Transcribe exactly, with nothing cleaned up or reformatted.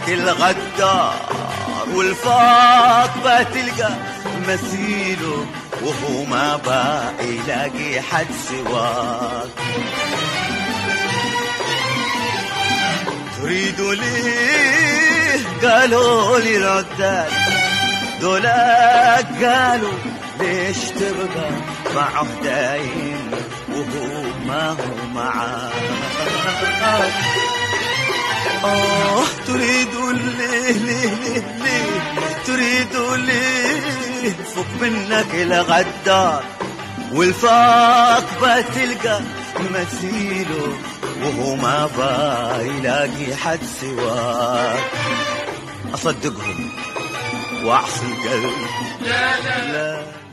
منك الغدار والفاق بتلقى مثيله وهو ما بقى يلاقي حد سواك. تريد ليه قالوا لي ردات دولاك قالوا ليش تبقى معه دايم وهو ما هو معاك. آه تريد ليه ليه ليه ليه تريد ليه فوق منك الغدار والفاق بتلقى مثيله وهو ما با يلاقي حد سواك. أصدقهم وأعصي القلب لا لا, لا